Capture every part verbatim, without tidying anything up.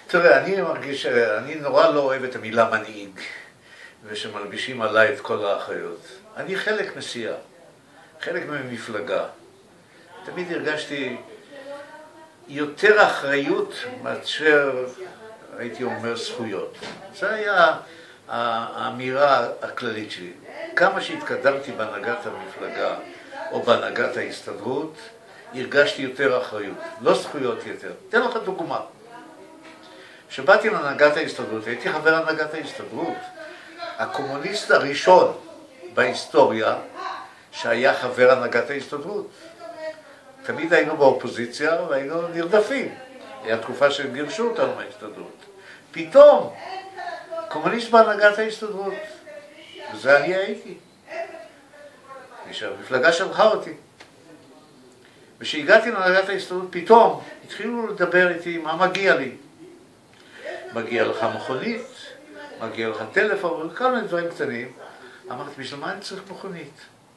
תראה, אני מרגיש, אני נורא לא אוהב את המילה מנהיג, ושמלבישים עליי את כל האחריות. אני חלק מסיעה, חלק ממפלגה. תמיד הרגשתי יותר אחריות מאשר, הייתי אומר, זכויות. זו היה האמירה הכללית שלי. כמה שהתקדמתי בהנהגת המפלגה או בהנהגת ההסתדרות, הרגשתי יותר אחריות, לא זכויות יותר. אתן לך דוגמה. כשבאתי להנהגת ההסתדרות, הייתי חבר הנהגת ההסתדרות. הקומוניסט הראשון בהיסטוריה שהיה חבר הנהגת ההסתדרות. תמיד היינו באופוזיציה והיינו נרדפים. היה תקופה שגירשו אותנו מההסתדרות. פתאום, קומוניסט בהנהגת ההסתדרות. וזה אני הייתי. המפלגה שלחה אותי. וכשהגעתי להנהגת ההסתדרות, פתאום התחילו לדבר איתי מה מגיע לי. מגיע לך מכונית, מגיע לך טלפון, וכל מיני דברים קטנים. אמרתי, בשביל מה אני צריך מכונית?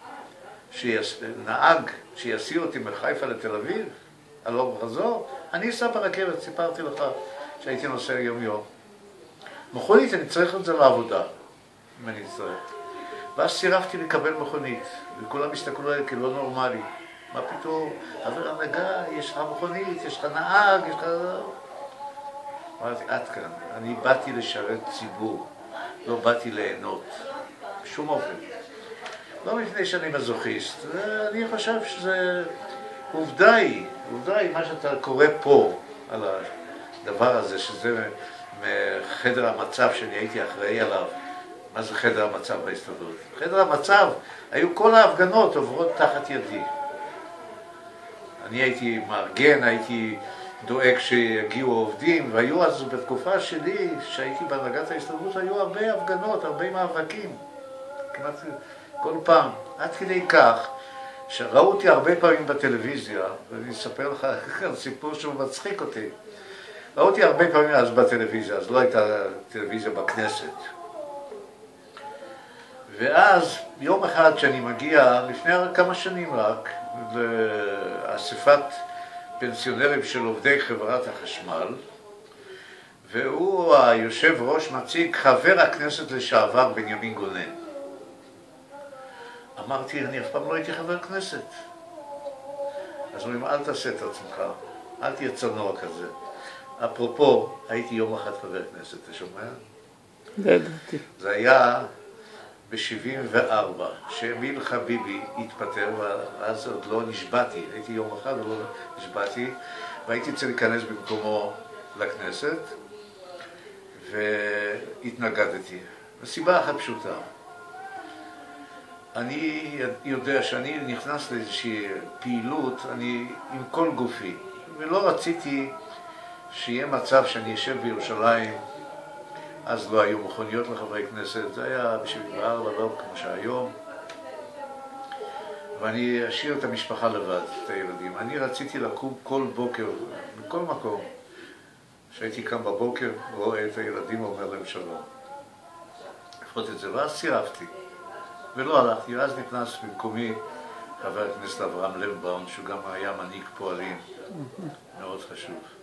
שנהג שיסיע אותי מחיפה לתל אביב, הלוך וחזור, אני אסע ברכבת, סיפרתי לך שהייתי נוסע יום יום. מכונית, אני צריך את זה לעבודה, אם אני צריך. ואז סירבתי לקבל מכונית, וכולם הסתכלו עליי כלא נורמלי. מה פתאום? חבר הנהגה, יש לך מכונית, יש לך נהג, יש לך... אמרתי, עד כאן, אני באתי לשרת ציבור, לא באתי ליהנות, בשום אופן. לא מפני שאני מזוכיסט, אני חושב שזה עובדה היא, עובדה היא מה שאתה קורא פה על הדבר הזה, שזה מחדר המצב שאני הייתי אחראי עליו. מה זה חדר המצב בהסתדרות? חדר המצב, היו כל ההפגנות עוברות תחת ידי. אני הייתי מארגן, הייתי דואג שיגיעו עובדים, והיו אז בתקופה שלי, שהייתי בהנהגת ההסתדרות, היו הרבה הפגנות, הרבה מאבקים. כמעט כל פעם, עד כדי כך, שראו אותי הרבה פעמים בטלוויזיה, ואני אספר לך כאן סיפור שהוא מצחיק אותי. ראו אותי הרבה פעמים אז בטלוויזיה, אז לא הייתה טלוויזיה בכנסת. ואז יום אחד שאני מגיע, לפני כמה שנים רק, לאספת פנסיונרים של עובדי חברת החשמל, והוא היושב ראש מציג חבר הכנסת לשעבר בנימין גונן. אמרתי, אני אף פעם לא הייתי חבר כנסת. אז אומרים, אל תעשה את עצמך, אל תהיה צנוע כזה. אפרופו, הייתי יום אחד חבר כנסת, אתה שומע? לא ידעתי. זה היה ב-שבעים וארבע, שאמיל חביבי התפטר, ואז עוד לא נשבעתי, הייתי יום אחד ולא נשבעתי, והייתי צריך להיכנס במקומו לכנסת, והתנגדתי. הסיבה אחת פשוטה. אני יודע שאני נכנס לאיזושהי פעילות, אני עם כל גופי, ולא רציתי שיהיה מצב שאני אשב בירושלים, אז לא היו מכוניות לחברי כנסת, זה היה ב-שבעים וארבע, לא כמו שהיום, ואני אשאיר את המשפחה לבד, את הילדים. אני רציתי לקום כל בוקר, בכל מקום, שהייתי קם בבוקר, רואה את הילדים ואומר להם שלום. לפחות את זה, ואז סירבתי. ולא הלכתי, ואז נכנס במקומי חבר הכנסת אברהם לבנבאום, שהוא גם היה מנהיג פועלים, מאוד חשוב.